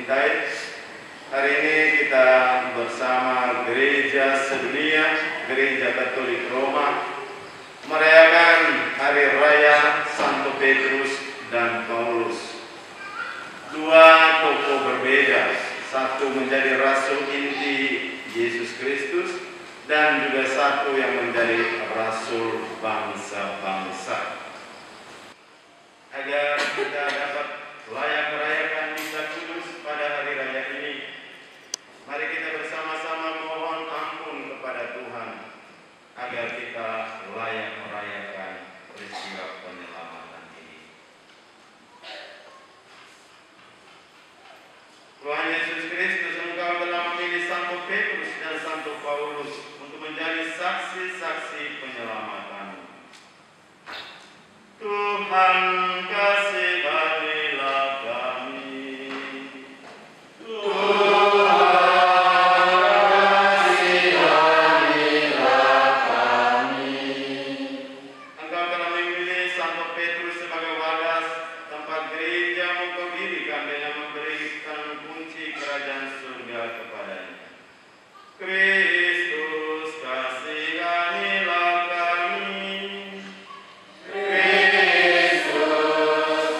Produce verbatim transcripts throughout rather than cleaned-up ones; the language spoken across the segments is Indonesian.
cintai, hari ini kita bersama Gereja Sedunia, Gereja Katolik Roma, merayakan Hari Raya Santo Petrus dan Paulus. Dua tokoh berbeda, satu menjadi rasul inti Yesus Kristus dan juga satu yang menjadi rasul bangsa-bangsa. Agar kita dapat layak merayakan misa kudus pada hari raya ini, mari kita bersama-sama mohon ampun kepada Tuhan agar kita layak merayakan peristiwa penyelamatan ini. Tuhan Yesus Kristus, Engkau telah memilih Santo Petrus dan Santo Paulus untuk menjadi saksi-saksi penyelamatan. Tuhan kasihanilah kami. Tuhan kasihanilah kami. Engkau telah memilih Santo Petrus sebagai wadas tempat gereja Engkau dirikan dengan memberikan kunci kerajaan surga kepadanya. Kristus kasihanilah kami. Kristus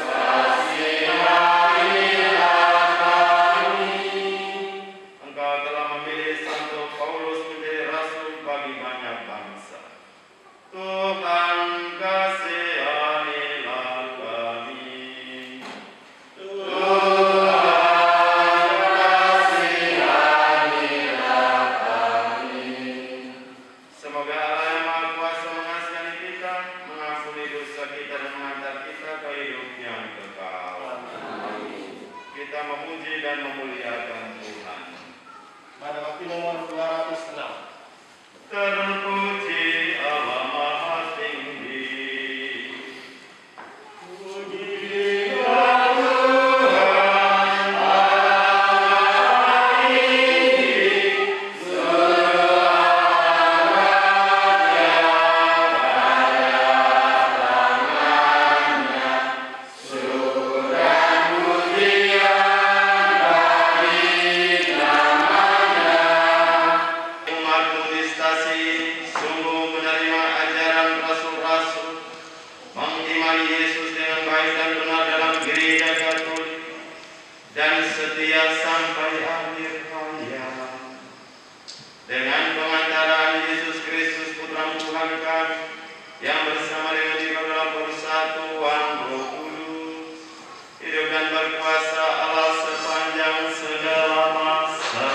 kasihanilah kami. Engkau telah memilih Santo Paulus menjadi rasul bagi banyak bangsa. Tuhan kasihanilah kami. Semoga Allah yang Maha Kuasa mengasihani kita, mengampuni dosa kita dan mengantar kita ke hidup yang kekal. Kita memuji dan memuliakan Tuhan. Pada waktu nomor dua ratus enam. Terpuji Allah Maha Tinggi. Pujilah Tuhan Allah tinggi, umatmu di stasi sungguh menerima ajaran rasul-rasul, mengimani Yesus dengan baik dan benar dalam gereja Katolik, dan setia sampai akhir hayat. Dengan pengantaran Yesus Kristus Putra Tuhan kami, yang bersama dengan Dia dalam persatuan Roh Kudus, hidup dan berkuasa Allah sepanjang segala masa.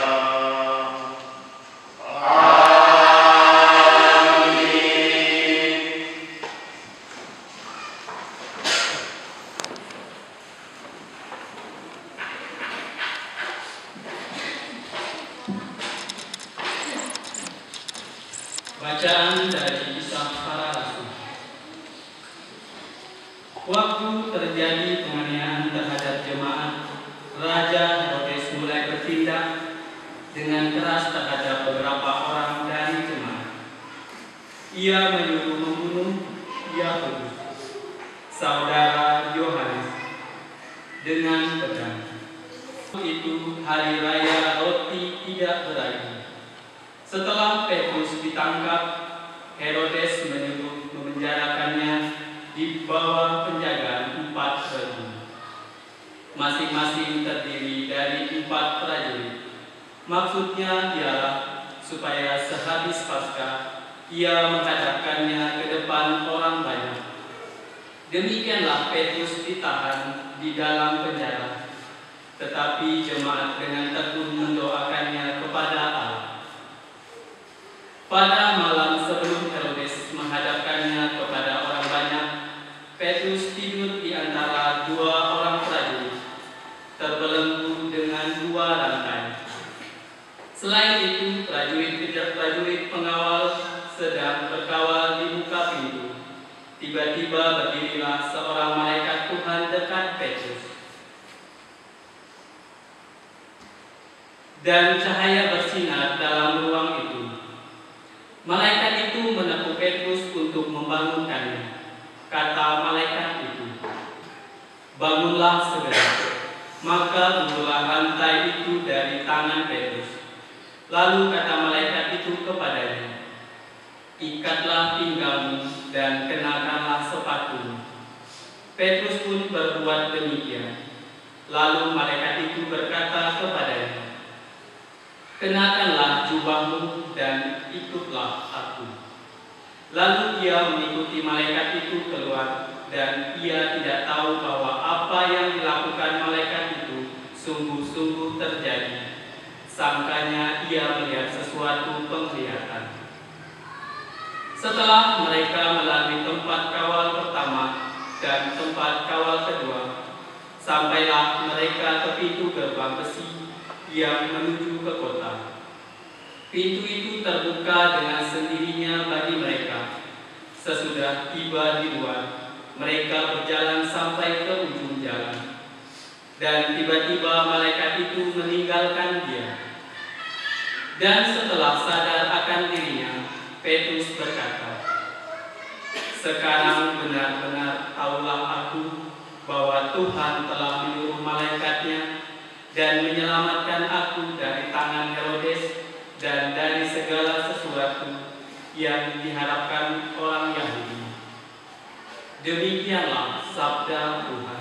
Bacaan dari Kisah Para Rasul. Waktu terjadi penganiayaan terhadap jemaat, Raja Herodes mulai bertindak dengan keras terhadap beberapa orang dari jemaat. Ia menyuruh membunuh Yakobus, saudara Yohanes, dengan pedang. Itu hari raya roti tidak beragi. Setelah Petrus ditangkap, Herodes menyuruh memenjarakannya di bawah penjagaan empat prajurit, masing-masing terdiri dari empat prajurit. Maksudnya ialah supaya sehabis Paskah ia menghadapkannya ke depan orang banyak. Demikianlah Petrus ditahan di dalam penjara, tetapi jemaat dengan tekun mendoakannya kepada Allah. Pada malam sebelum Herodes menghadapkannya kepada orang banyak, Petrus tidur di antara dua orang prajurit, terbelenggu dengan dua rantai. Selain itu, prajurit-prajurit pengawal sedang berkawal di muka pintu. Tiba-tiba berdirilah seorang malaikat Tuhan dekat Petrus, dan cahaya bersinar dalam ruang itu. Malaikat itu menepu Petrus untuk membangunkannya. Kata malaikat itu, "Bangunlah segera." Maka gugulah rantai itu dari tangan Petrus. Lalu kata malaikat itu kepadanya, ikatlah pinggangmu dan kenakanlah sepatumu. Petrus pun berbuat demikian. Lalu malaikat itu berkata kepadanya, kenakanlah jubahmu dan ikutlah aku. Lalu ia mengikuti malaikat itu keluar, dan ia tidak tahu bahwa apa yang dilakukan malaikat itu sungguh-sungguh terjadi. Sangkanya ia melihat sesuatu penglihatan. Setelah mereka melalui tempat kawal pertama dan tempat kawal kedua, sampailah mereka ke pintu gerbang besi yang menuju ke kota. Pintu itu terbuka dengan sendirinya bagi mereka. Sesudah tiba di luar, mereka berjalan sampai ke ujung jalan. Dan tiba-tiba malaikat itu meninggalkan dia. Dan setelah sadar akan dirinya, Petrus berkata, sekarang benar-benar taulah aku bahwa Tuhan telah menyuruh malaikatnya dan menyelamatkan aku dari tangan Herodes dan dari segala sesuatu yang diharapkan orang Yahudi. Demikianlah sabda Tuhan.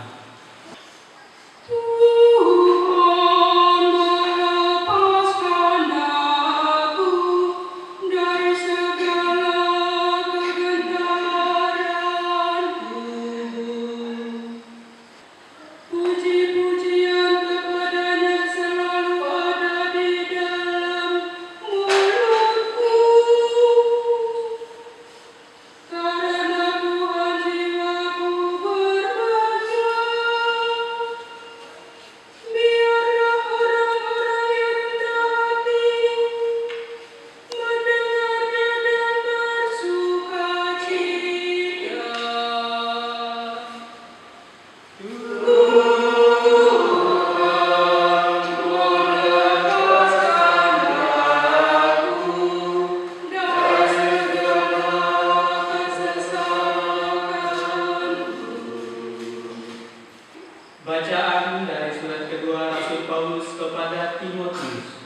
Bacaan dari surat kedua Rasul Paulus kepada Timotius.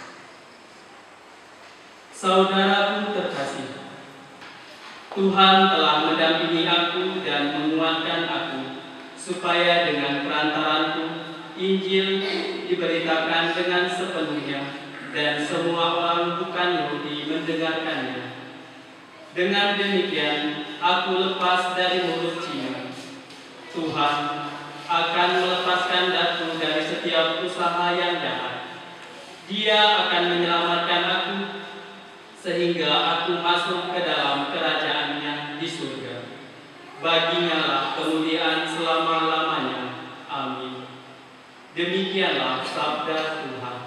Saudaraku terkasih, Tuhan telah mendampingi aku dan menguatkan aku, supaya dengan perantaranku Injil diberitakan dengan sepenuhnya dan semua orang bukan Yahudi mendengarkannya. Dengan demikian, aku lepas dari mulut Cina. Tuhan akan melepaskan daku dari setiap usaha yang jahat. Dia akan menyelamatkan aku, sehingga aku masuk ke dalam kerajaan-Nya di surga. Baginya lah kemuliaan selama-lamanya. Amin. Demikianlah sabda Tuhan.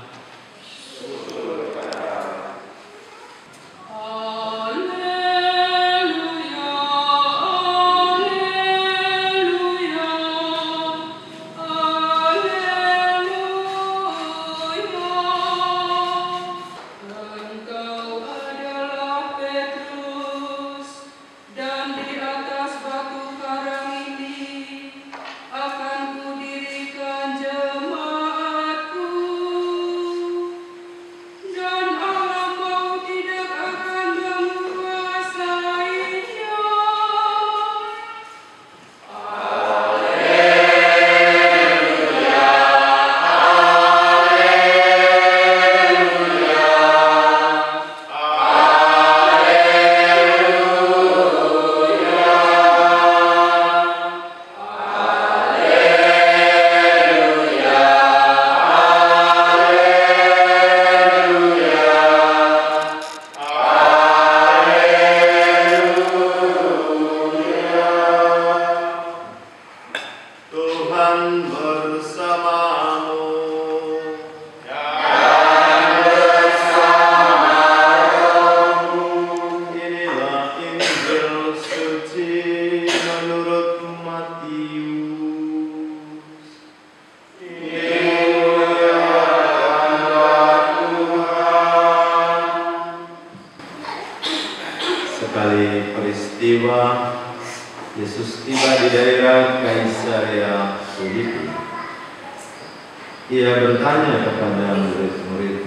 Sekali peristiwa, Yesus tiba di daerah Kaisarea Filipi. Ia bertanya kepada murid-murid,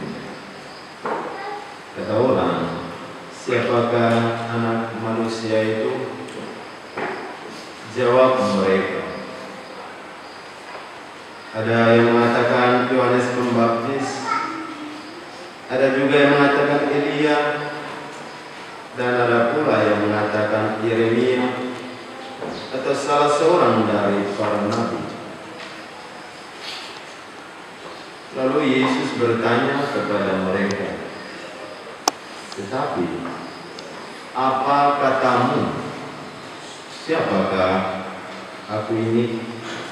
kata orang, siapakah anak manusia itu? Jawab mereka, ada yang mengatakan Yohanes Pembaptis, ada juga yang mengatakan Elia, dan ada pula yang mengatakan Yeremia atau salah seorang dari para nabi. Lalu Yesus bertanya kepada mereka, tetapi apa katamu? Siapakah aku ini?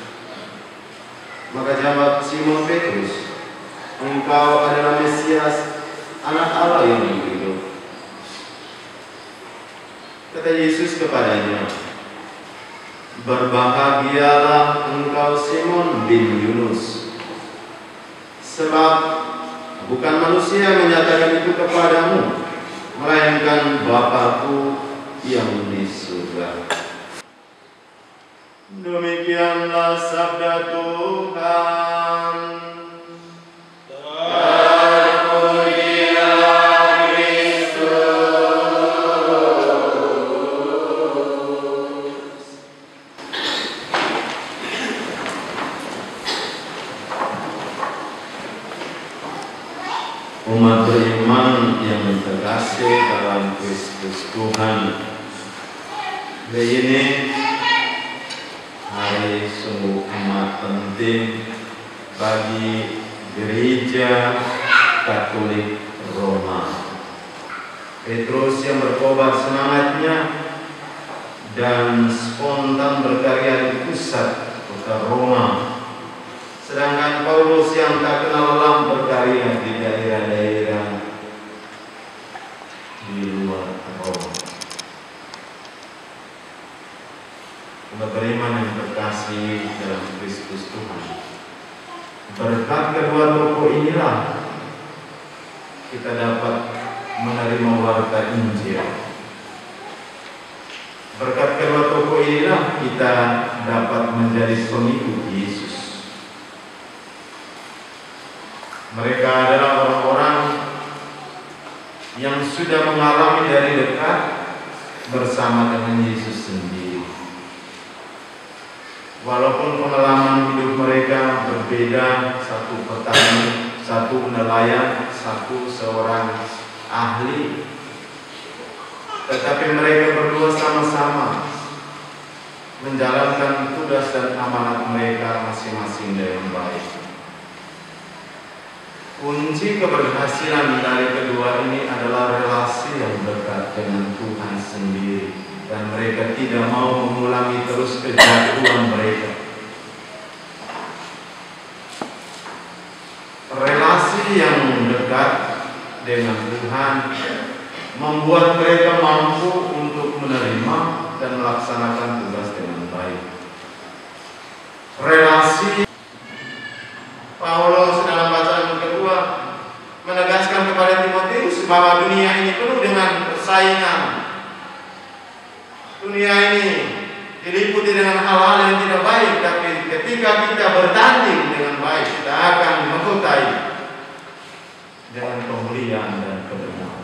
Maka jawab Simon Petrus, engkau adalah Mesias, anak Allah yang hidup. Kata Yesus kepadanya, berbahagialah engkau Simon bin Yunus, sebab bukan manusia yang menyatakan itu kepadamu, melainkan Bapa-Ku yang di surga. Demikianlah sabda Tuhan. Terpujilah Kristus. Umat beriman yang terkasih dalam Kristus Tuhan, begini hari sungguh amat penting bagi Gereja Katolik Roma. Petrus yang berkobar semangatnya dan spontan berkarya di pusat kota Roma, sedangkan Paulus yang tak kenal lelah berkarya di daerah-daerah di luar Roma. Umat beriman yang terkasih dalam Kristus Tuhan, berkat kedua tokoh inilah kita dapat menerima warta Injil. Berkat kedua tokoh inilah kita dapat menjadi pengikut Yesus. Mereka adalah orang-orang yang sudah mengalami dari dekat bersama dengan Yesus sendiri. Walaupun pengalaman hidup mereka berbeda, satu petani, satu nelayan, satu seorang ahli, tetapi mereka berdua sama-sama menjalankan tugas dan amanat mereka masing-masing dengan baik. Kunci keberhasilan dari kedua ini adalah relasi yang dekat dengan Tuhan sendiri. Dan mereka tidak mau mengulangi terus kejatuhan mereka. Relasi yang dekat dengan Tuhan membuat mereka mampu untuk menerima dan melaksanakan tugas dengan baik. Relasi Paulus dalam bacaan yang kedua menegaskan kepada Timotius bahwa dunia ini penuh dengan persaingan. Dunia ini diliputi dengan hal-hal yang tidak baik, tapi ketika kita bertanding dengan baik, kita akan mengikuti dengan kemuliaan dan kebenaran.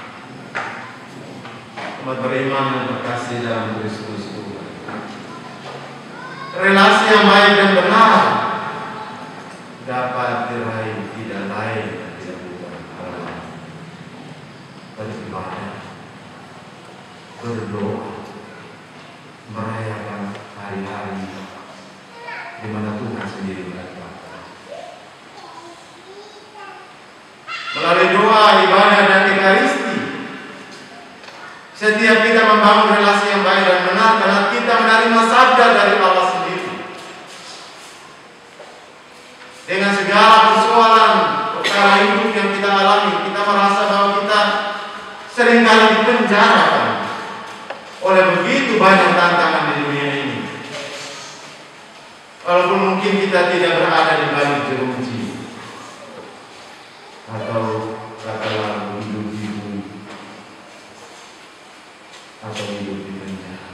Umat beriman yang terkasih dalam Kristus Tuhan, relasi yang baik dan benar dapat diraih tidak lain dan tidak bukan hal lain, beribadah, berdoa, merayakan hari-hari di mana Tuhan sendiri berada. Melalui doa, ibadah, dan ekaristi, setiap kita membangun relasi yang baik dan benar karena kita menerima sabda dari Allah sendiri. Dengan segala persoalan perkara hidup yang kita alami, kita merasa bahwa kita seringkali dipenjarakan oleh begitu banyak tantangan di dunia ini. Walaupun mungkin kita tidak berada di balik jeruji atau katakanlah hidup di bumi atau hidup di penjara,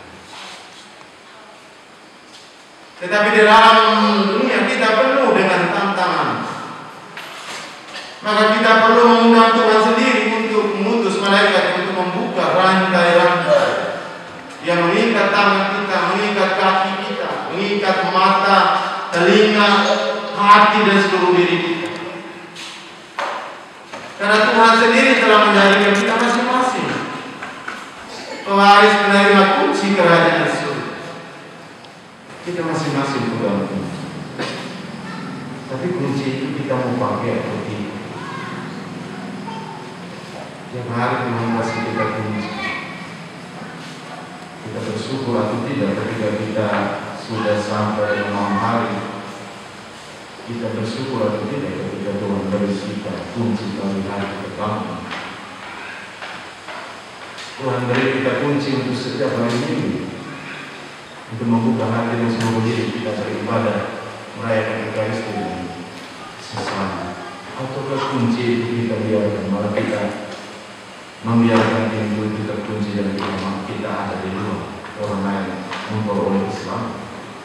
tetapi di dalam dunia kita penuh dengan tantangan. Maka kita perlu mengundang Tuhan sendiri untuk mengutus malaikat untuk membuka rantai-rantai yang mengikat tangan kita, mengikat kaki kita, mengikat mata, telinga, hati dan seluruh diri kita. Karena Tuhan sendiri telah menjadikan kita masing-masing pewaris penerima kunci kerajaan surga. Kita masing-masing pegang kunci. Tapi kunci itu kita mau pakai atau tidak? Tiap hari Tuhan kasih kita kunci. Kita bersyukur atau tidak ketika kita sudah sampai malam hari. Kita bersyukur atau tidak ketika Tuhan beri kita kunci bagi hari pertama. Tuhan beri kita kunci untuk setiap hari minggu, untuk membuka hati dan seluruh diri kita beribadah, merayakan Ekaristi dengan sesama. Ataukah kunci itu kita biarkan, malah kita membiarkan pintu itu terkunci dan kita, kita ada di luar, orang lain memperoleh Islam.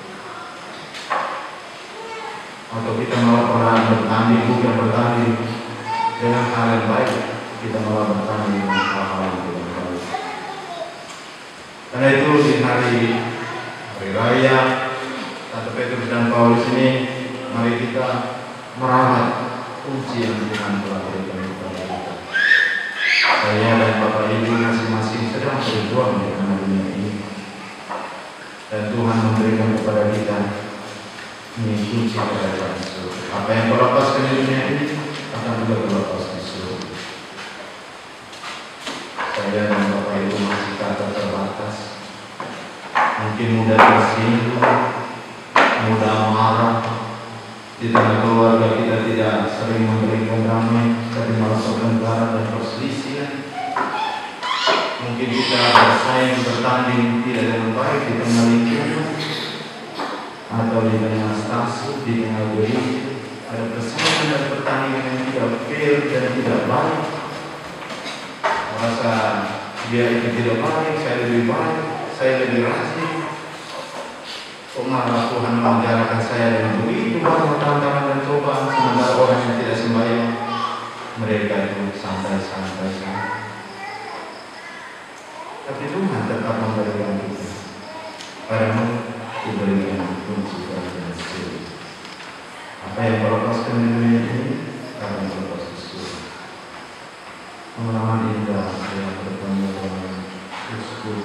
Atau kita malah pernah bertanding, bukan bertanding dengan hal yang baik, kita malah bertanding dengan hal-hal yang tidak baik. Karena itu di hari hari raya Santo Petrus dan Paulus ini, mari kita merawat kunci yang Tuhan telah berikan kepada kita. Saya dan Bapak Ibu masing-masing sedang berjuang di tengah dunia ini, dan Tuhan memberikan kepada kita ini kunci kerajaan surga. Apa yang terlepaskan di dunia ini akan juga terlepas di surga. Saya dan Bapak Ibu masih kata terbatas, mungkin mudah tersinggung, mudah marah. Di tengah keluarga kita tidak sering memberikan damai, tapi malah pertengkaran dan perselisihan. Mungkin kita bersaing bertanding tidak dengan baik di tengah lingkungan, atau di tengah stasiun, di tengah gereja, ada persaingan dan pertandingan yang tidak fair dan tidak baik. Merasa dia itu tidak baik, saya lebih baik, saya lebih rajin. Kok malah Tuhan mengajarkan saya dengan begitu banyak tantangan dan cobaan, sementara orang yang tidak sembahyang mereka itu santai-santai saja. Tapi Tuhan tetap memberikan kita, karena diberikan kunci kerajaan surga. Apa yang melepaskan di dunia ini akan terlepas di surga. Pengalaman indah yang bertemu dengan Uskup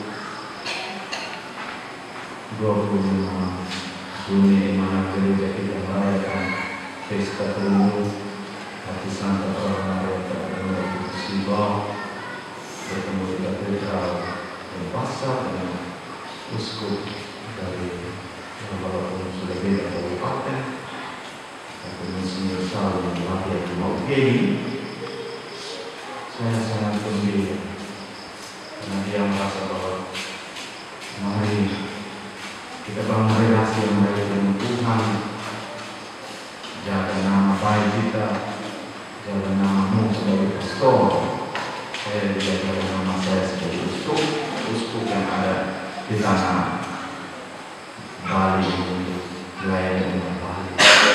dua puluh lima Juni, di mana gereja kita merayakan pesta penuh hati Santa Maria Terkenal di Simbol, bertemu di katedral Denpasar dengan uskup dari walaupun sudah beda kabupaten, tapi Monsinyur Saul yang lahir di Maugeni. Saya sangat gembira karena dia merasa bahwa mari kita bangun relasi yang baik dengan Tuhan, jaga nama baik kita, jaga namamu sebagai pastor, saya juga jaga nama saya sebagai uskup, uskup yang ada di tanah Bali untuk wilayah dengan Bali.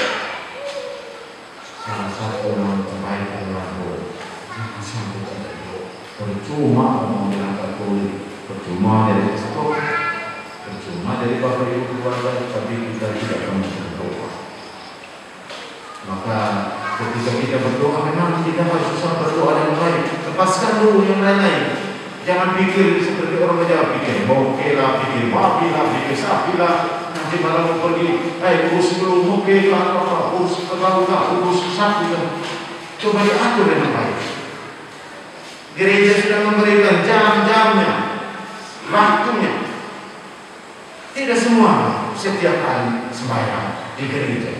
Salah satu nama terbaik adalah doa. Jangan sampai tidak doa. Percuma mau bilang Katolik, percuma dari pastor, percuma dari Bapak Ibu keluarga, tapi kita tidak pernah berdoa. Maka ketika kita berdoa, memang kita harus susah berdoa yang baik. Lepaskan dulu yang lain-lain. Jangan pikir seperti orang Jawa, pikir bokeh lah, pikir babi lah, pikir sapi lah. Nanti malah mau pergi, eh urus dulu bokeh lah, apa, urus kerbau lah, urus sapi lah. Coba diatur dengan baik. Gereja sudah memberikan jam-jamnya, waktunya. Tidak semua setiap hari sembahyang di gereja.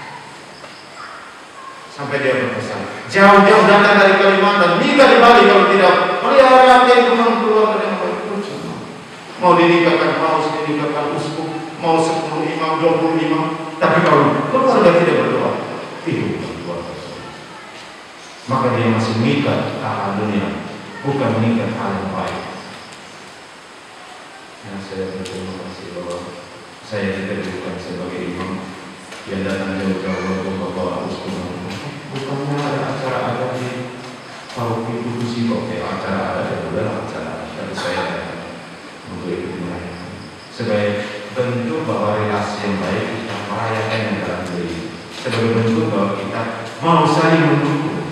Sampai dia berpesan, jauh-jauh datang dari Kalimantan, nikah di Bali kalau tidak pelihara dia Tuhan keluar dari yang baik. Mau dinikahkan paus, dinikahkan uskup, mau sepuluh imam, dua puluh imam, tapi kalau keluarga tidak berdoa, itu bukan keluarga. Maka dia masih mengikat hal dunia, bukan mengikat hal yang baik. Yang saya berterima kasih bahwa saya diterima sebagai imam yang datang jauh-jauh untuk membawa uskup. Bukannya ada acara ada di paroki kudus sih kok kayak acara ada ya udah acara. Tapi saya untuk ikut merayakan sebagai bentuk bahwa relasi yang baik kita merayakan yang dalam diri, sebagai bentuk bahwa kita mau saling mendukung.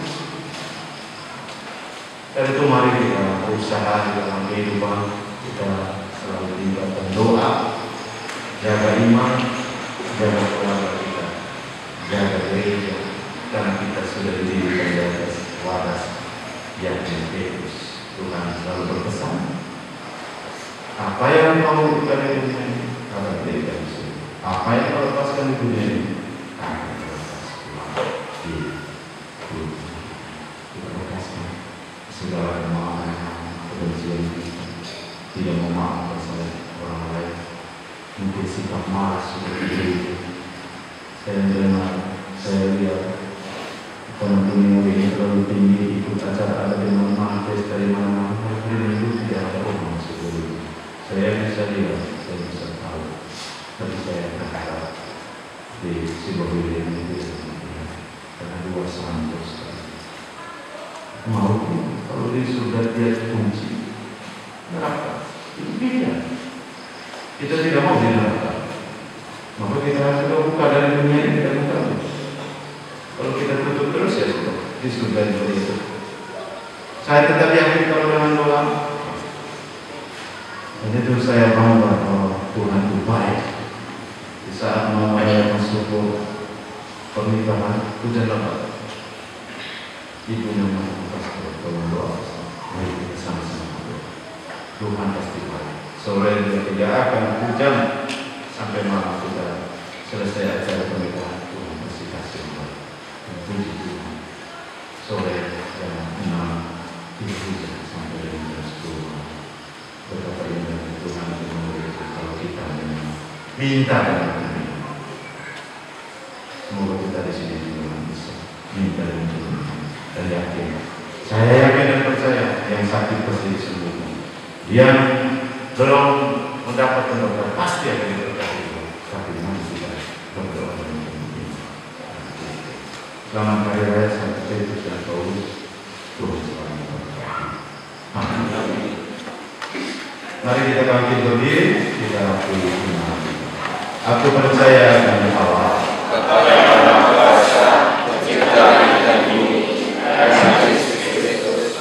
Dan itu mari kita berusaha di dalam kehidupan kita selalu tinggalkan doa, jaga iman, jaga keluarga kita, jaga gereja, karena kita sudah didirikan di atas wadas yang Yesus. Tuhan selalu berpesan, apa yang kau lakukan di dunia ini akan diberikan di sini. Apa yang kau lepaskan di dunia ini akan dilepaskan di dunia. Terima kasih. Segala kemarahan, kebencian kita, tidak memaafkan saling orang lain, mungkin sikap malas seperti itu. Saya dengar, saya lihat ekonomi ini terlalu tinggi, ikut acara ada di mana-mana, dari mana-mana, hari minggu tidak ada orang seperti itu. Saya bisa lihat, saya bisa tahu, tapi saya berharap di sebuah wilayah ini karena dua sangat sekali. Mau kalau di surga dia kunci neraka, itu pilihan. Kita tidak mau di neraka, maka kita harus buka dari dunia ini kita buka terus. Kalau kita tutup terus ya sudah di surga itu. Saya tetap yakin kalau dengan doa. Dan itu saya bangga bahwa Tuhan itu baik. Di saat mama saya masuk ke pernikahan, hujan lebat. Ibunya mengatakan pastor, tolong doa. Mari kita sama-sama berdoa. Tuhan pasti baik. Sore juga tidak akan hujan sampai malam kita selesai acara pernikahan. Tuhan pasti kasih baik. Dan puji Tuhan. Sore jam enam tidak hujan sampai jam sepuluh. Betapa indah Tuhan itu memberi kalau kita minta dan minta. Semoga kita di sini juga bisa minta dan minta dan yakin. Saya yakin dan percaya yang sakit pasti disembuhkan. Yang belum mendapat dokter pasti akan diberkati. Tapi nanti kita berdoa dan minta. Selamat hari raya Santo Petrus dan Paulus. Tuhan selalu memberkati. Amin. Mari kita bangkit berdiri, kita akui iman. Aku percaya akan Allah, Bapa yang Kuasa, Pencipta kita ini, dan Kristus Kristus.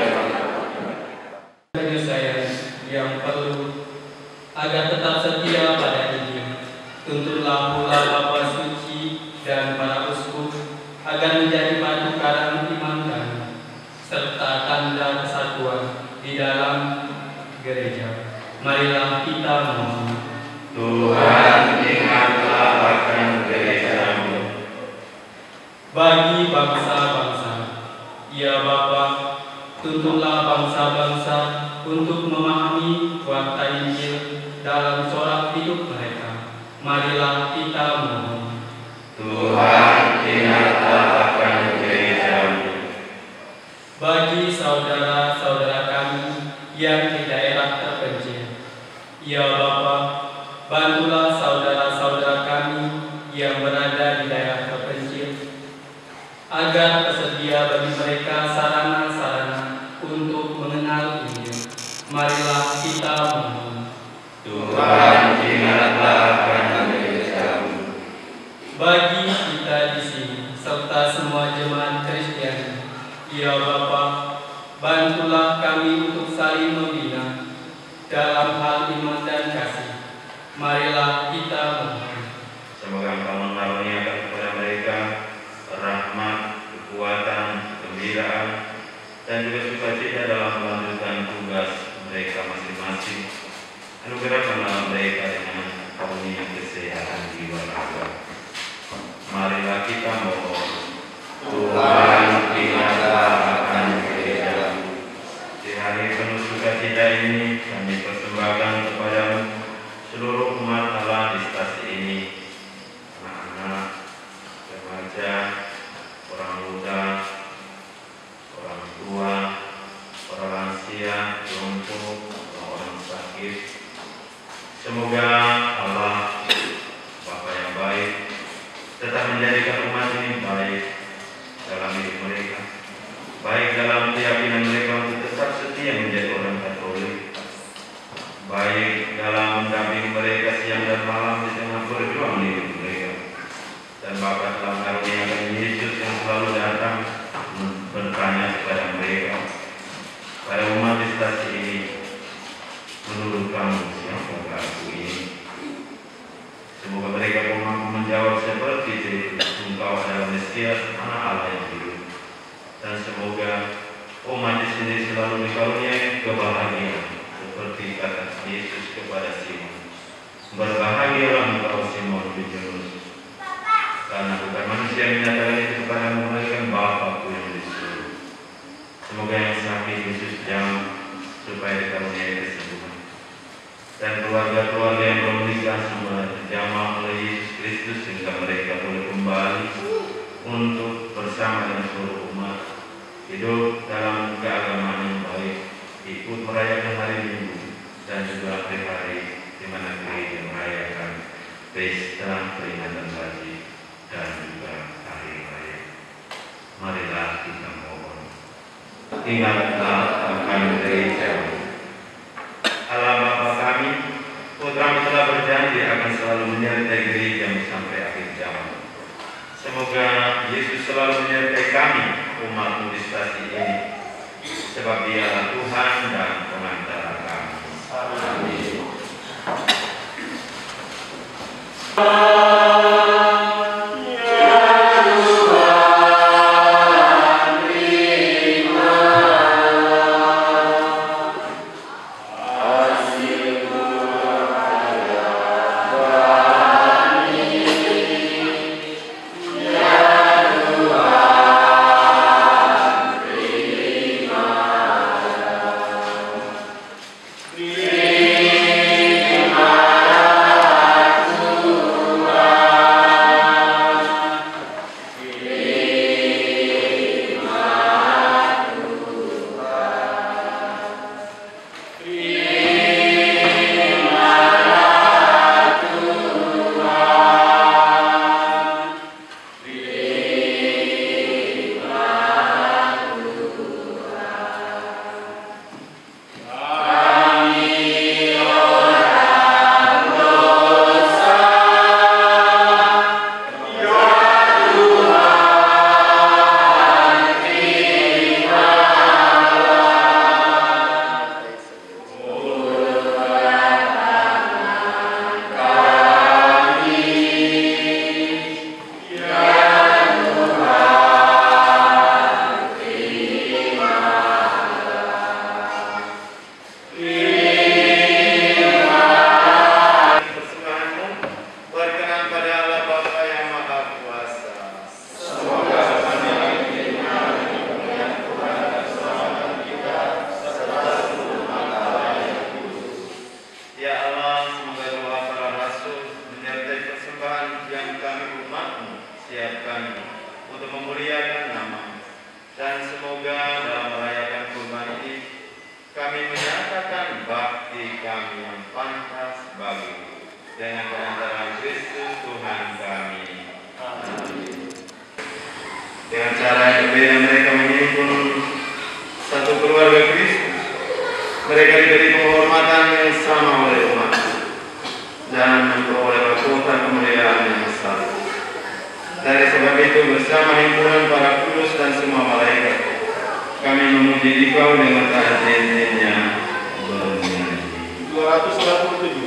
Bagi saya yang perlu agar tetap setia pada Injil, tuntunlah pula Bapa Suci dan para uskup agar menjadi batu karang iman kami, serta tanda kesatuan di dalam gereja. Marilah kita memohon. Tuhan, ingatlah akan gereja-Mu. Bagi bangsa-bangsa, ya Bapa, tuntunlah bangsa-bangsa untuk memahami fakta Injil dalam corak hidup mereka. Marilah kita memohon. Tuhan, ingatlah akan gereja-Mu. Bagi saudara-saudara kami yang di daerah terpencil, ya Bapa, bantulah saudara-saudara kami yang berada di daerah terpencil, agar tersedia bagi mereka sarana-sarana untuk mengenal Injil. Marilah kita memohon. Tuhan, ingatlah akan gereja-Mu. Bagi kita di sini, serta semua jemaat Kristiani, ya Bapa, bantulah kami untuk saling membina dalam hal iman dan kasih. Marilah kita memohon. Semoga Engkau mengaruniakan kepada mereka rahmat, kekuatan, kegembiraan, dan juga sukacita dalam melanjutkan tugas mereka masing-masing. Anugerahkanlah mereka dengan karunia kesehatan jiwa raga. Marilah kita mohon. Tuhan, ingatlah akan gereja-Mu. Di hari penuh sukacita ini kami persembahkan kepadamu seluruh umat Allah di stasi ini, anak-anak, remaja, orang muda, orang tua, orang lansia, jompo, orang sakit. Semoga wasiat anak Allah yang hidup. Dan semoga umat di sini selalu dikaruniai kebahagiaan seperti kata Yesus kepada Simon, berbahagialah engkau Simon bin Yunus, karena bukan manusia yang menyatakan itu kepadamu, melainkan Bapa-Ku yang di surga. Semoga yang sakit Yesus jamah supaya dikaruniai kesembuhan, dan keluarga-keluarga yang belum menikah semua dijamah oleh Yesus Kristus sehingga mereka boleh kembali untuk bersama dengan seluruh umat hidup dalam keagamaan yang baik, ikut merayakan hari Minggu dan juga hari-hari di mana gereja merayakan pesta peringatan haji dan juga hari raya. Marilah kita mohon, ingatlah akan gereja. Allah Bapa kami, Putra-Mu telah berjanji akan selalu menyertai gereja sampai akhir zaman. Semoga Yesus selalu menyertai kami, umat-Mu di stasi ini, sebab Dialah Tuhan dan pengantara kami. Amin. Dengan cara yang berbeda mereka menyusun satu keluarga Kristus. Mereka diberi penghormatan yang sama oleh umat dan memperoleh mahkota kemuliaan yang besar. Dari sebab itu bersama himpunan para kudus dan semua malaikat, kami memuji Dikau dengan ta'zim-nya bernyanyi. dua ratus enam puluh tujuh.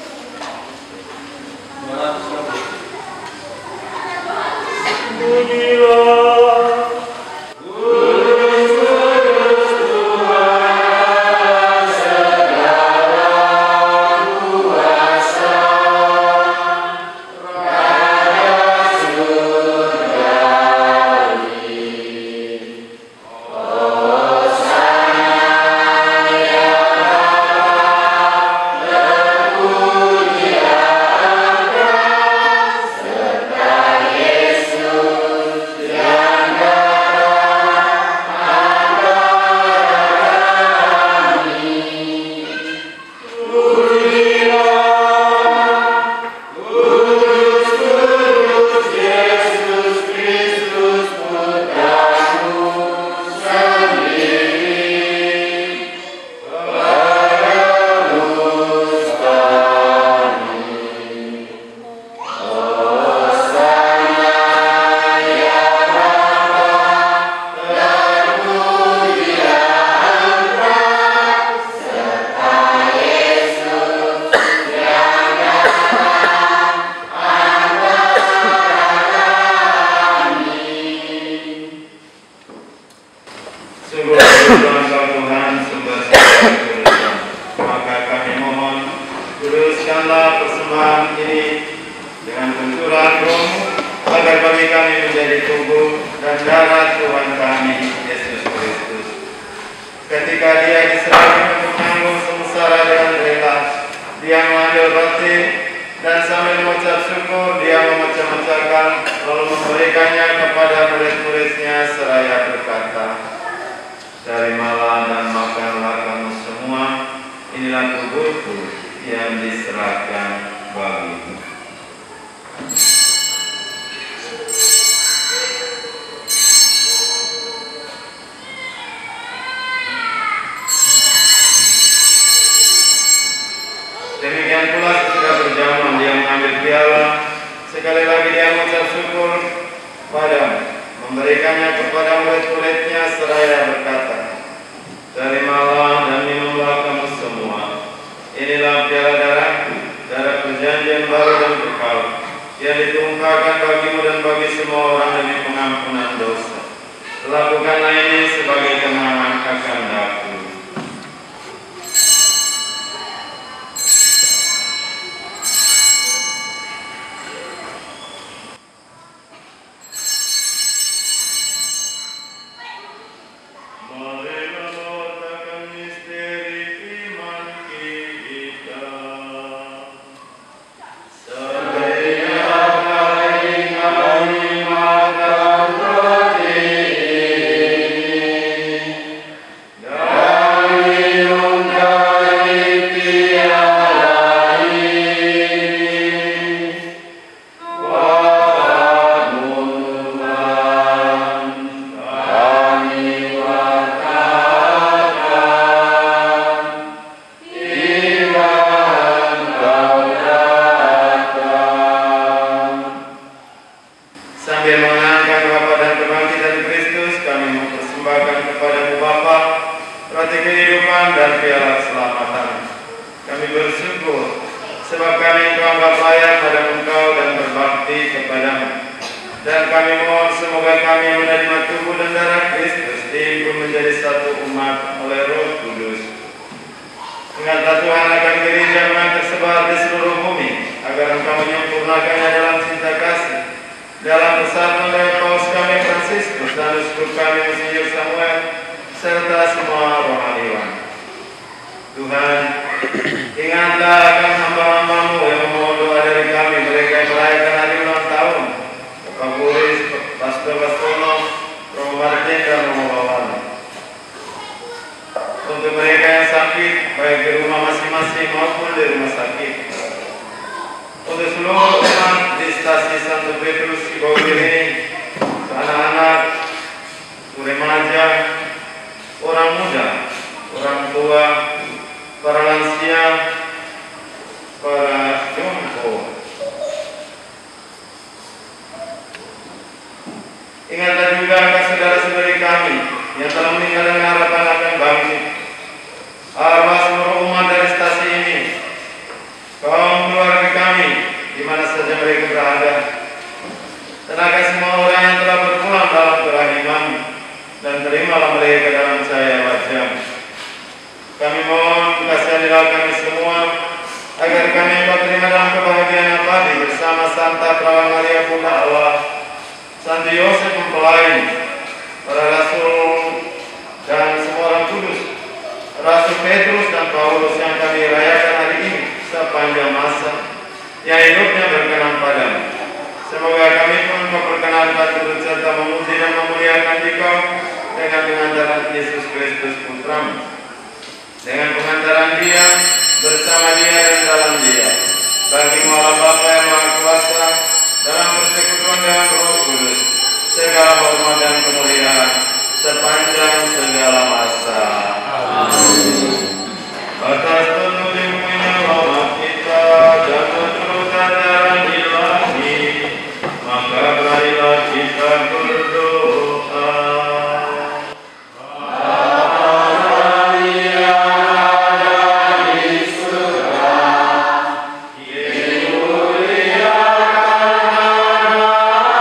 dua ratus enam puluh tujuh. Pujilah Kudus, Kudus Tuhan segala kuasa, Raja surgawi. Hosana ya Bapa, terpujilah Engkau serta Yesus Tuhan Rohmu, agar bagi kami menjadi tubuh dan darah Tuhan kami, Yesus Kristus. Ketika Dia diserahkan untuk menanggung sengsara dengan rela, Dia mengambil roti dan sambil mengucap syukur, Dia memecah-mecahkan lalu memberikannya kepada murid-muridnya seraya berkata, "Terimalah dan makanlah kamu semua, inilah tubuhku yang diserahkan bagimu." Demikian pula sesudah berjamuan Dia mengambil piala, sekali lagi Dia mengucap syukur padamu, memberikannya kepada murid-muridnya seraya berkata, "Terimalah dan minumlah kamu semua, inilah piala darahku, darah perjanjian baru dan kekal, yang ditumpahkan bagimu dan bagi semua orang demi pengampunan dosa. Lakukanlah ini sebagai kenangan akan aku."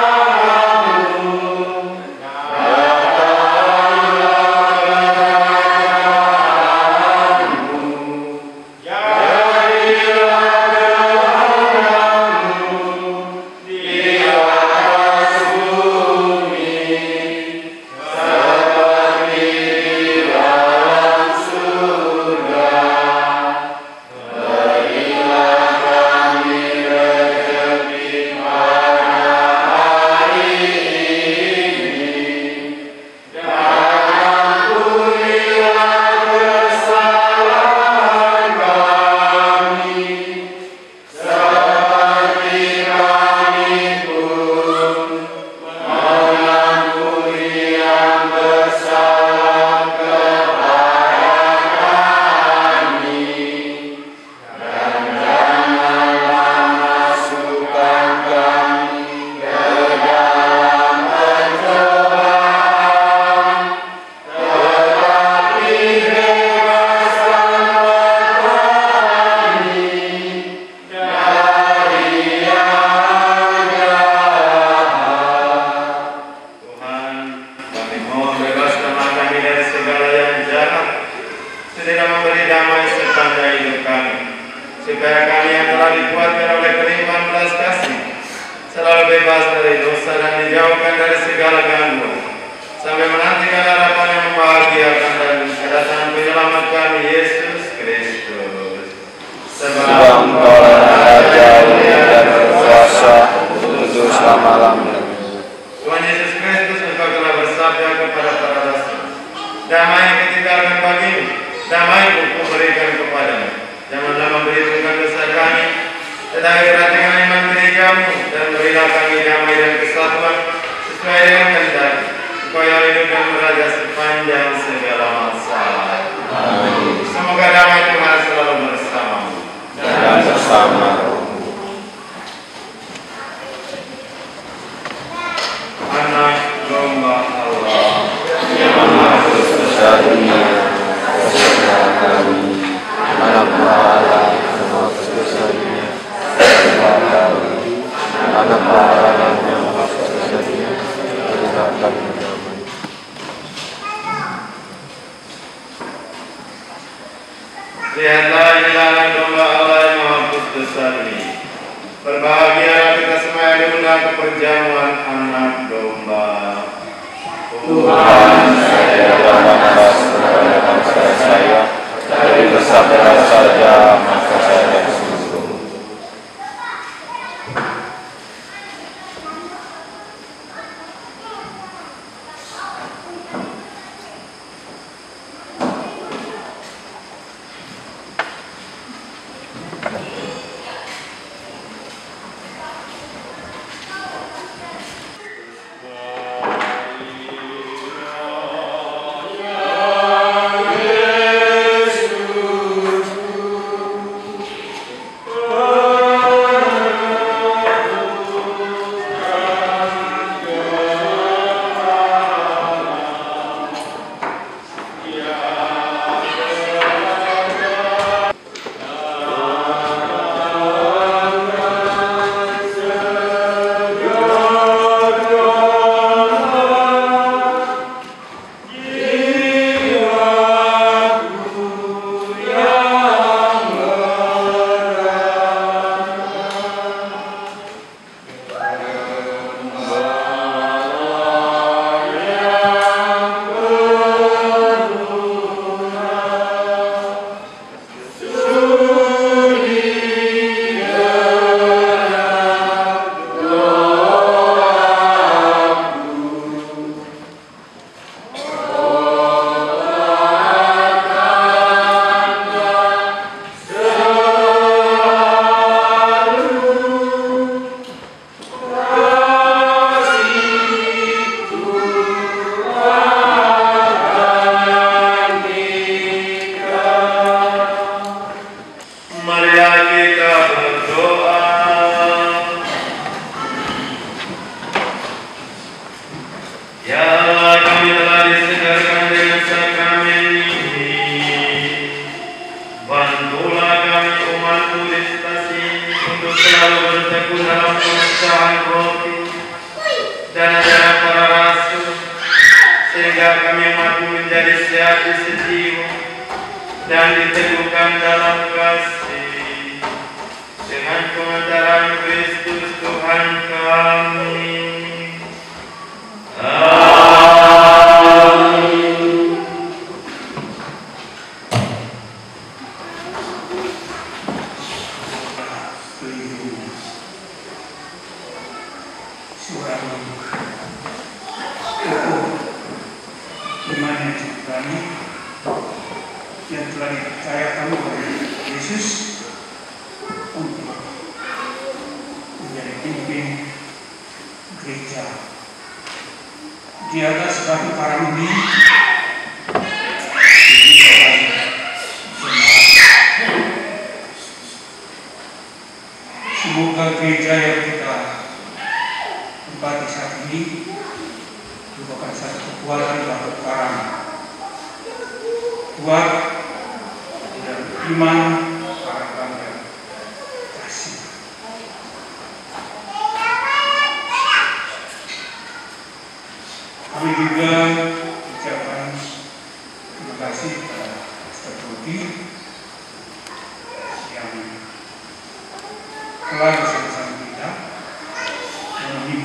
Amen. bebas dari dosa dan dijauhkan dari segala gangguan, sampai menantikan harapan yang membahagiakan dan kedatangan penyelamat kami Yesus Kristus. Sebab Engkaulah Raja dan berkuasa untuk selama-lamanya. Tuhan Yesus Kristus, Engkau telah bersabda kepada para rasul, damai yang kutinggalkan bagimu, damai ku berikan kepadamu. Janganlah memperhitungkan dosa kami, tetapi perhatikan iman gerejamu, dan berilah kami damai dan kesatuan sesuai dengan kehendak Engkau yang hidup dan beraja sepanjang segala masa. Amin. Semoga damai Tuhan selalu bersamamu Dan bersama anak domba Allah yang menghapus dosa dunia, beserta kami, anak Allah yang menghapus dosa dunia, beserta kami, anak Allah yang menghapus dosa dunia, beserta kami. Lihatlah, inilah anak domba Allah yang menghapus dosa dunia. Berbahagialah kita semua yang diundang ke perjamuan anak domba. Tuhan, saya telah membahas kepada bangsa saya, dari bersabda saja maka saya sembuh.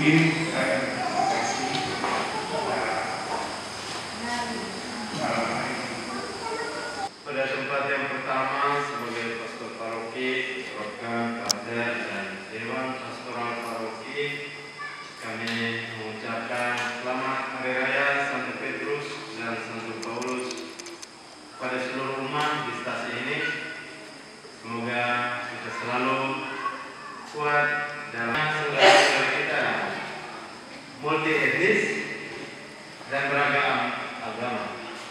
mungkin saya kasih pada tempat yang pertama sebagai pastor paroki, rekan, kader, dan dewan pastoral paroki, kami mengucapkan selamat Hari Raya Santo Petrus dan Santo Paulus pada seluruh umat di stasi ini. Semoga kita selalu kuat dalam saudara-saudara kita multi etnis dan beragam agama.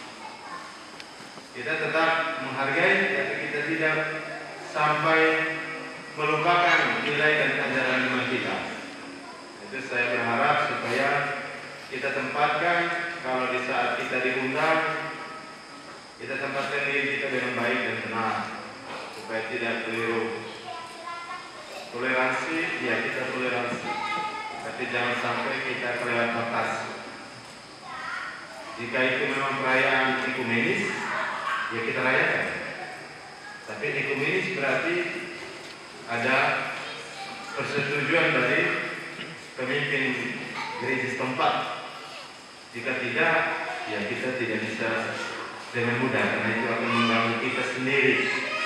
Kita tetap menghargai, tapi kita tidak sampai melupakan nilai dan ajaran iman kita. Itu saya berharap supaya kita tempatkan, kalau di saat kita diundang, kita tempatkan diri kita dengan baik dan benar, supaya tidak keliru. Toleransi, ya kita toleransi, tapi jangan sampai kita kelewat batas. Jika itu memang perayaan ekumenis, ya kita rayakan. Tapi ekumenis berarti ada persetujuan dari pemimpin gereja setempat. Jika tidak, ya kita tidak bisa dengan mudah, karena itu akan mengganggu kita sendiri.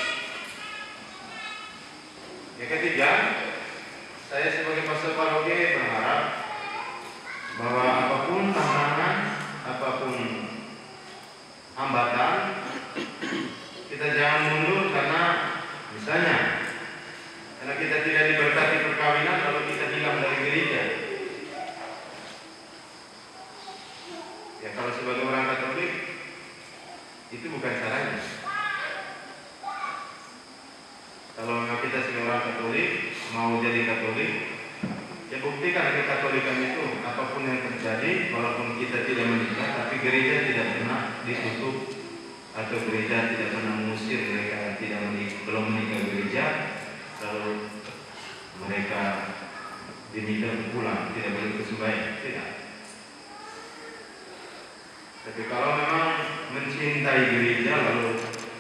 Yang ketiga, saya sebagai pastor paroki berharap bahwa apapun tantangan, apapun hambatan, kita jangan mundur karena misalnya karena kita tidak diberkati perkawinan lalu kita hilang dari gereja. Ya kalau sebagai orang Katolik itu bukan caranya. Kalau memang kita sebagai orang Katolik mau jadi Katolik, ya buktikan kekatolikan itu apapun yang terjadi, walaupun kita tidak menikah, tapi gereja tidak pernah ditutup atau gereja tidak pernah mengusir mereka tidak menikah, belum menikah gereja, lalu mereka diminta pulang, tidak boleh bersembahyang, tidak. Tapi kalau memang mencintai gereja lalu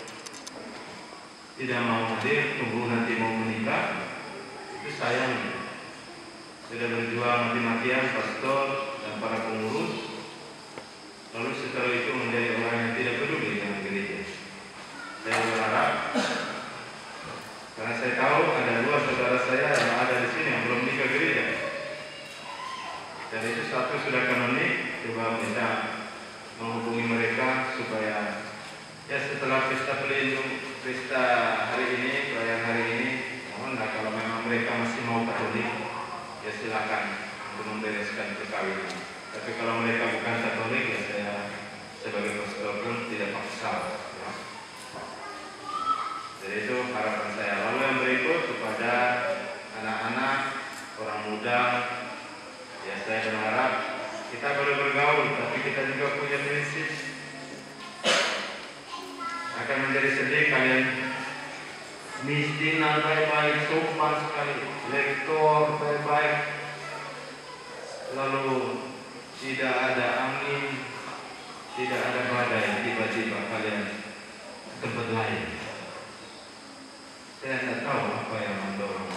tidak mau hadir, tunggu nanti mau menikah, itu sayang. Sudah berjuang mati-matian pastor dan para pengurus, lalu setelah itu menjadi orang yang tidak peduli dengan gereja. Saya berharap, karena saya tahu ada dua saudara saya yang ada di sini yang belum nikah gereja, dan itu satu sudah kanonik. Coba bisa menghubungi mereka supaya ya setelah pesta pelindung, pesta hari ini, perayaan hari ini, mohonlah kalau memang mereka masih mau Katolik, ya silakan untuk membereskan perkawinan. Tapi kalau mereka bukan Katolik, ya saya sebagai pastor pun tidak paksa. Ya. Jadi itu harapan saya. Lalu yang berikut kepada anak-anak, orang muda, ya saya berharap kita boleh bergaul, tapi kita juga punya prinsip. Akan menjadi sedih kalian miskin baik-baik, sopan sekali, lektor baik-baik, lalu tidak ada angin, tidak ada badai, tiba-tiba kalian tempat lain. Saya tidak tahu apa yang mendorong.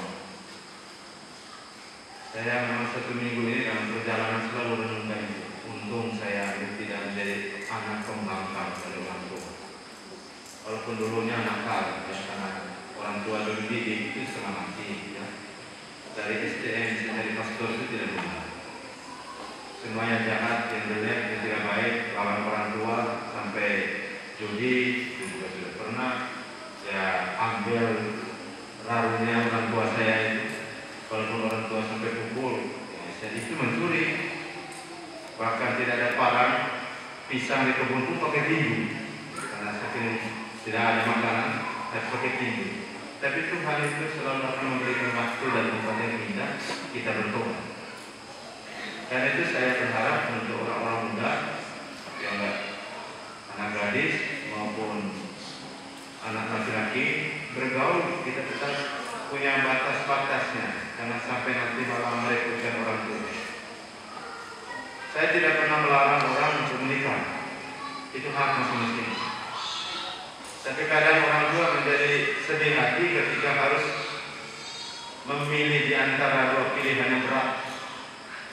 Saya memang satu minggu ini dalam perjalanan selalu renungkan itu. Untung saya tidak menjadi anak pembangkang dari orang tua. Walaupun dulunya nakal, ya, karena orang tua dulu didik itu setengah mati, ya. Dari S D M, dari pastor itu tidak benar. Semua yang jahat, yang jelek, yang tidak baik, lawan orang tua sampai judi itu juga sudah pernah. Ya ambil rarunya orang tua saya itu, walaupun orang tua sampai pukul, ya, saya itu mencuri. Bahkan tidak ada parang pisang di kebun pun pakai tinju, karena saking tidak ada makanan, harus pakai tinju. Tapi Tuhan itu selalu akan memberikan waktu dan tempat yang indah kita bertobat. Karena itu saya berharap untuk orang-orang muda, yang anak gadis maupun anak laki-laki bergaul, kita tetap punya batas-batasnya, jangan sampai nanti malah merepotkan orang tua. Saya tidak pernah melarang orang untuk menikah, itu hak masing-masing. Tapi kadang orang tua menjadi sedih hati ketika harus memilih di antara dua pilihan yang berat.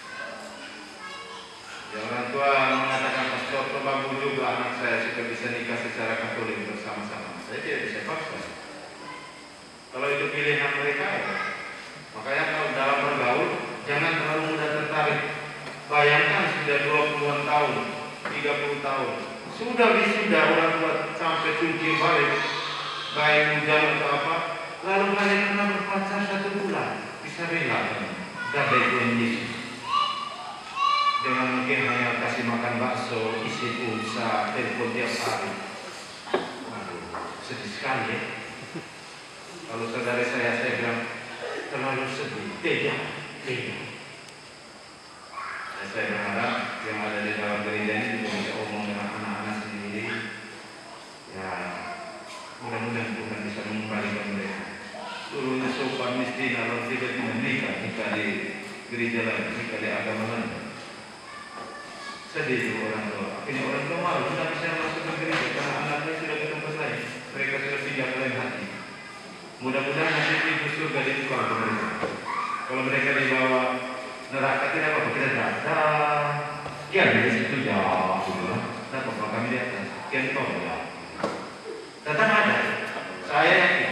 coba bujuk anak saya supaya bisa nikah secara Katolik bersama-sama. Saya tidak bisa paksa. Kalau itu pilihan mereka, ya. Makanya kalau dalam bergaul jangan terlalu mudah tertarik. Bayangkan sudah dua puluhan tahun, tiga puluh tahun, sudah wisuda orang tua sampai cuci balik, baik hujan atau apa, lalu kalian pernah berpacar satu bulan, bisa rela gadai Tuhan Yesus. Dengan mungkin hanya kasih makan bakso, isi pulsa, telepon tiap hari. Aduh, sedih sekali ya. Kalau saudara saya, saya bilang terlalu sedih, tidak, tidak. Nah, saya berharap yang ada di dalam gereja ini juga bisa omong dengan anak-anak sendiri. Ya, mudah-mudahan Tuhan bisa mengembalikan mereka. Dulunya sopan mesti kalau tiba-tiba nikah, nikah di gereja lain, nikah di agama lain. Sedih itu orang tua. Akhirnya orang tua malu, tidak bisa masuk ke gereja karena anaknya sudah ke tempat lain. Mereka sudah pindah ke lain hati. Mudah-mudahan nanti ibu surga di sekolah mereka. Kalau mereka dibawa neraka tidak apa-apa, kita datang. Ya di situ jauh, tidak apa-apa kami di atas. Kian kau jauh. Datang ada. Saya yakin.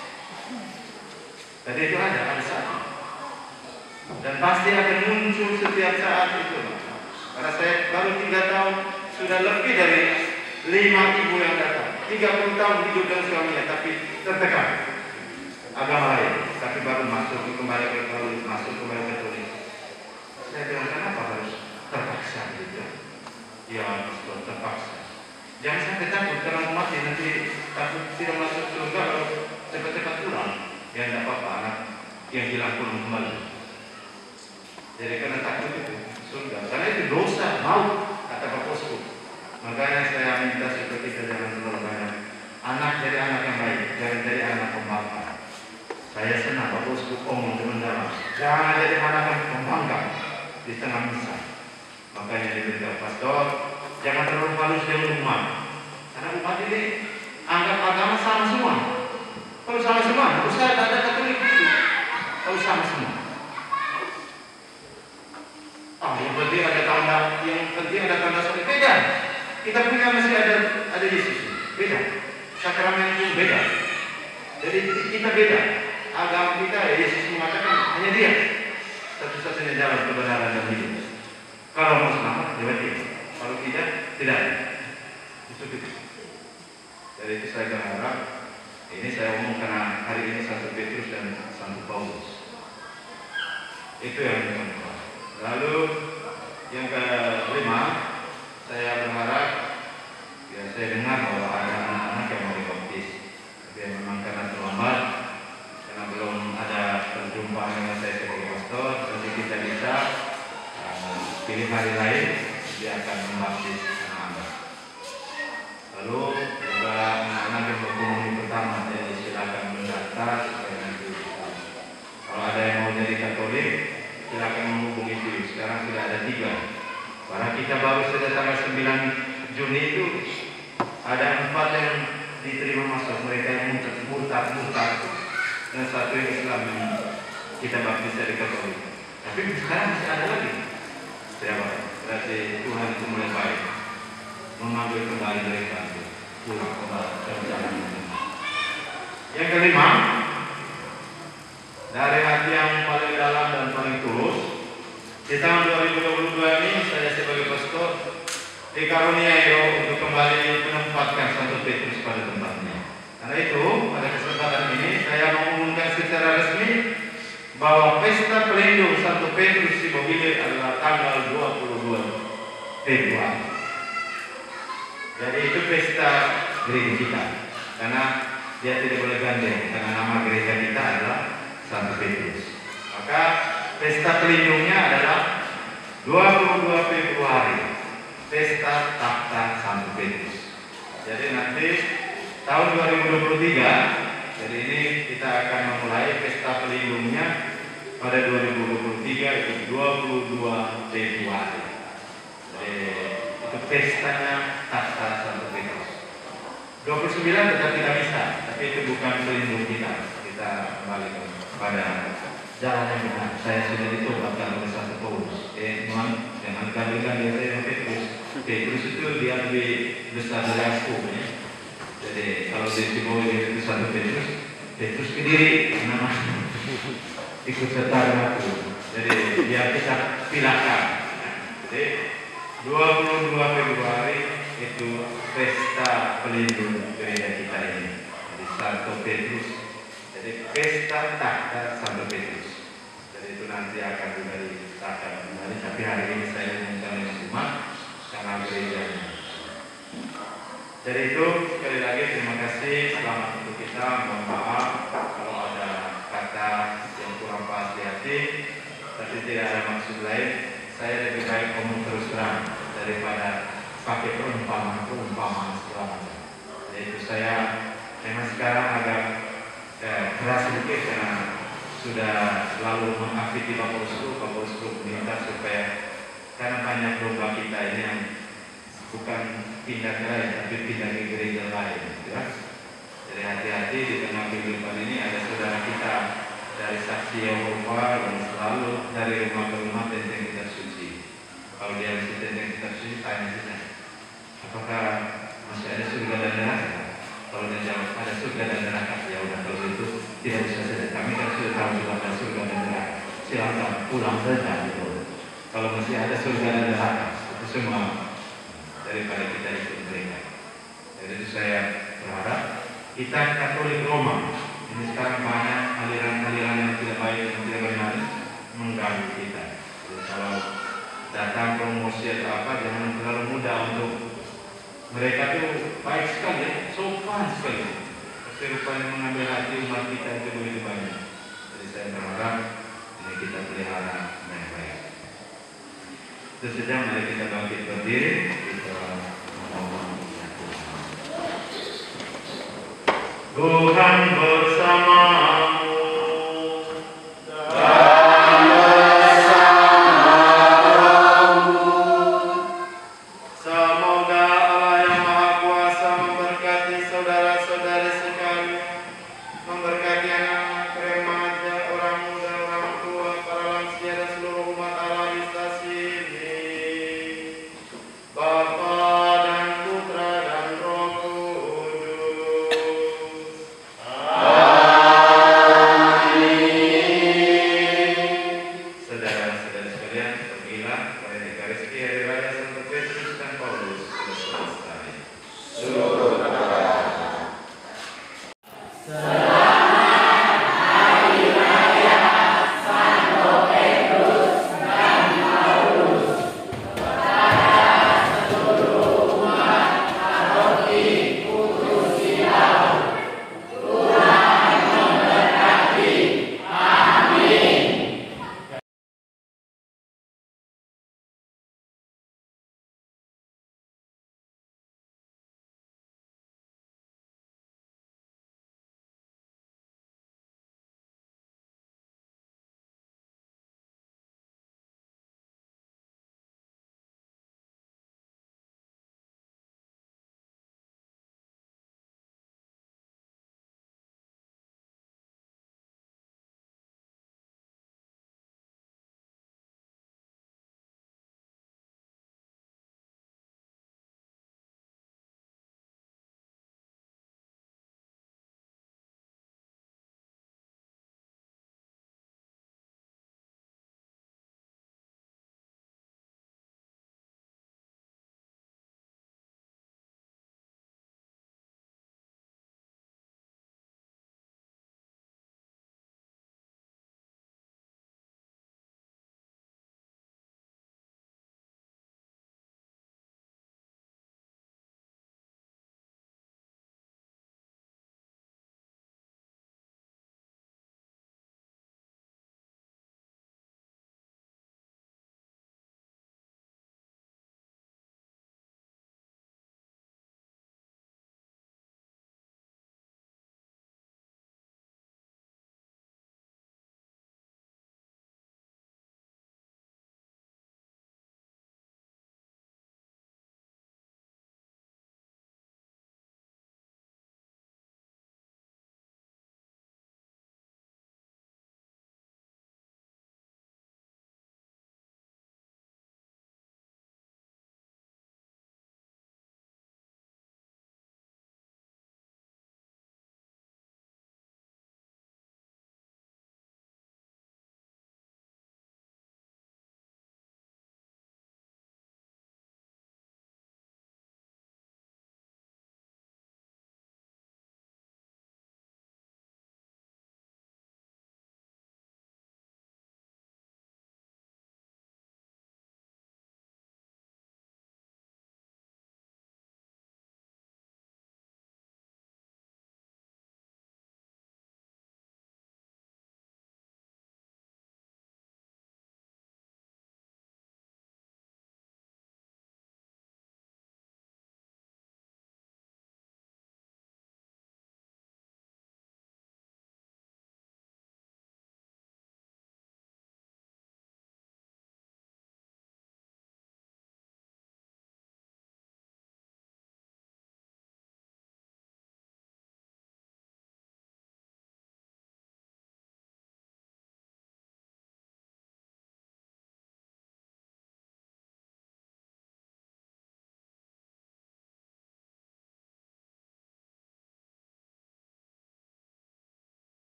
Tadi itu ada, ada saat. Dan pasti akan muncul setiap saat itu. Karena saya baru tiga tahun sudah lebih dari lima ibu yang datang. Tiga puluh tahun hidup dengan suaminya, tapi tertekan. Agama lain, tapi baru masuk kembali ke Katolik, masuk kembali ke Katolik. Saya bilang kenapa harus terpaksa gitu? Ya harus terpaksa. Jangan sampai takut karena mau mati nanti takut tidak masuk surga kalau cepat-cepat pulang. Ya tidak apa-apa, anak yang hilang pun kembali. Jadi karena takut itu surga, karena itu dosa, mau kata Pak Bosku. Makanya saya minta supaya kita jangan terlalu banyak anak jadi anak yang baik, jangan jadi anak pembangkang. Saya senang Pak Bosku omong teman-teman, jangan jadi anak yang pembangkang di tengah misa. Makanya diberitahu pastor, jangan terlalu halus dengan umat, karena umat ini anggap agama sama semua. Kalau sama semua, usah ada Katolik itu. Kalau sama semua. Oh, yang penting ada tanda, yang penting ada tanda sorry. Beda. Kita punya masih ada ada Yesus. Beda. Sakramen itu beda. Jadi kita beda. Agama kita ya Yesus mengatakan hanya Dia satu-satunya jalan kebenaran dan hidup. Kalau mau selamat, dia dia. Kalau tidak, tidak. Itu itu. Jadi itu saya berharap. Ini saya omong karena hari ini Santo Petrus dan Santo Paulus. Itu yang pertama. Lalu yang kelima, saya berharap, ya saya dengar bahwa ada anak-anak yang mau dibaptis, tapi memang karena terlambat, karena belum ada perjumpaan dengan saya sebagai pastor, jadi kita bisa uh, pilih hari lain, dia akan membaptis anak-anak. Lalu juga anak-anak yang berkomunitas pertama, jadi silakan mendaftar supaya nanti kita. Kalau ada yang mau jadi Katolik, silakan menghubungi diri. Sekarang sudah ada tiga. Karena kita baru saja tanggal sembilan Juni itu ada empat yang diterima masuk. Mereka yang murtad, murtad, dan satu yang Islam yang kita baptis dari Katolik. Tapi sekarang masih ada lagi. Siapa? Berarti Tuhan itu mulai baik, memanggil kembali mereka pulang kembali ke jalan. Yang kelima, dari hati yang paling dalam dan paling tulus, di tahun dua ribu dua puluh dua ini saya sebagai pastor dikaruniai roh untuk kembali menempatkan Santo Petrus pada tempatnya. Karena itu pada kesempatan ini saya mengumumkan secara resmi bahwa pesta pelindung Santo Petrus di Bogile adalah tanggal dua puluh dua Februari. Jadi itu pesta gereja kita, karena dia tidak boleh gandeng, karena nama gereja kita adalah Santo Petrus. Maka pesta pelindungnya adalah dua puluh dua Februari, pesta takhta Santo Petrus. Jadi nanti tahun dua ribu dua puluh tiga, jadi ini kita akan memulai pesta pelindungnya pada dua ribu dua puluh tiga itu dua puluh dua Februari. Jadi itu pestanya takhta Santo Petrus. dua puluh sembilan tetap kita bisa, tapi itu bukan pelindung kita. Kita kembali kepada jalan yang benar. Saya sudah ditobatkan oleh Santo Paulus. Eh, mohon jangan gandengkan dia saya Petrus. Petrus itu dia lebih besar dari aku ya. Jadi kalau di Timur itu satu Petrus, Petrus kediri nama ikut serta dengan aku. Jadi biar kita pilahkan. Jadi dua puluh dua Februari itu pesta pelindung gereja kita ini. Jadi Santo Petrus. Jadi pesta takhta Santo Petrus. Jadi itu nanti akan juga disahkan kembali. Tapi hari ini saya umumkan yang cuma karena gerejanya. Jadi itu sekali lagi terima kasih, selamat untuk kita. Mohon maaf kalau ada kata yang kurang pas di hati, tapi tidak ada maksud lain. Saya lebih baik ngomong terus terang daripada pakai perumpamaan-perumpamaan segala macam. Jadi itu saya memang sekarang agak eh, keras sedikit karena sudah lalu mengaktifkan Bapak Uskup, Bapak Uskup minta supaya karena banyak domba kita ini yang bukan pindah ke lain, tapi pindah ke gereja lain, ya. Jadi hati-hati di tengah kehidupan ini ada saudara kita dari saksi Yehova yang selalu dari rumah ke rumah tentang kitab suci. Kalau dia masih tentang kitab suci, tanya saja, apakah masih ada surga dan neraka? Kalau dia jawab ada surga dan neraka, ya udah kalau itu tidak bisa saja. Kami kan sudah tahu juga ada surga dan neraka. Silakan pulang saja gitu. Kalau masih ada surga dan neraka, itu semua daripada kita ikut mereka. Jadi itu saya berharap kita Katolik Roma ini sekarang banyak aliran-aliran yang tidak baik dan tidak benar mengganggu kita. Jadi kalau datang promosi atau apa jangan terlalu mudah untuk mereka itu baik sekali, sopan sekali. Tapi rupanya mengambil hati umat kita itu begitu banyak. Jadi saya berharap ini kita pelihara dengan baik. Itu saja, mari kita bangkit berdiri. Tuhan bersama